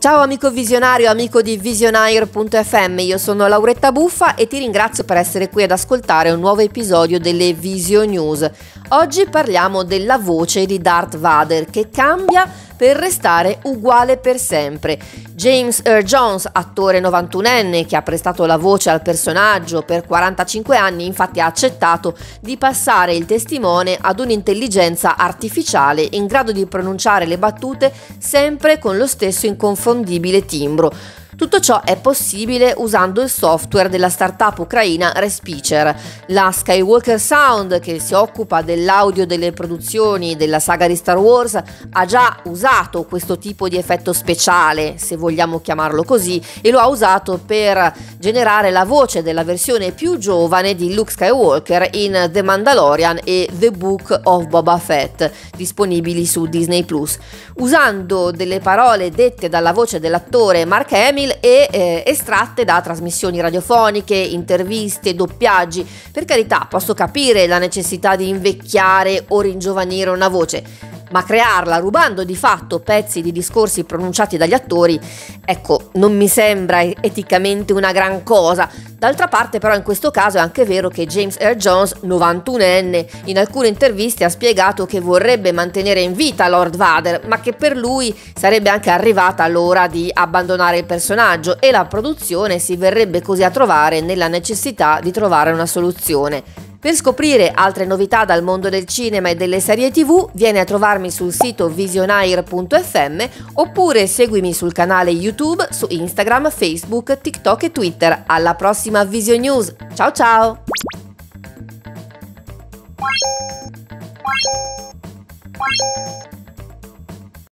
Ciao amico visionario, amico di Visionaire.fm, io sono Lauretta Buffa e ti ringrazio per essere qui ad ascoltare un nuovo episodio delle Visio News. Oggi parliamo della voce di Darth Vader che cambia per restare uguale per sempre. James Earl Jones, attore 91enne che ha prestato la voce al personaggio per 45 anni, infatti ha accettato di passare il testimone ad un'intelligenza artificiale in grado di pronunciare le battute sempre con lo stesso inconfondibile timbro. Tutto ciò è possibile usando il software della startup ucraina Respeecher. La Skywalker Sound, che si occupa dell'audio delle produzioni della saga di Star Wars, ha già usato questo tipo di effetto speciale, se vogliamo chiamarlo così, e lo ha usato per generare la voce della versione più giovane di Luke Skywalker in The Mandalorian e The Book of Boba Fett, disponibili su Disney+. Usando delle parole dette dalla voce dell'attore Mark Hamill e estratte da trasmissioni radiofoniche, interviste, doppiaggi. Per carità, posso capire la necessità di invecchiare o ringiovanire una voce, ma crearla rubando di fatto pezzi di discorsi pronunciati dagli attori, ecco, non mi sembra eticamente una gran cosa. D'altra parte però in questo caso è anche vero che James Earl Jones, 91enne, in alcune interviste ha spiegato che vorrebbe mantenere in vita Lord Vader, ma che per lui sarebbe anche arrivata l'ora di abbandonare il personaggio e la produzione si verrebbe così a trovare nella necessità di trovare una soluzione. Per scoprire altre novità dal mondo del cinema e delle serie TV, vieni a trovarmi sul sito visionaire.fm oppure seguimi sul canale YouTube, su Instagram, Facebook, TikTok e Twitter. Alla prossima Visio News. Ciao ciao!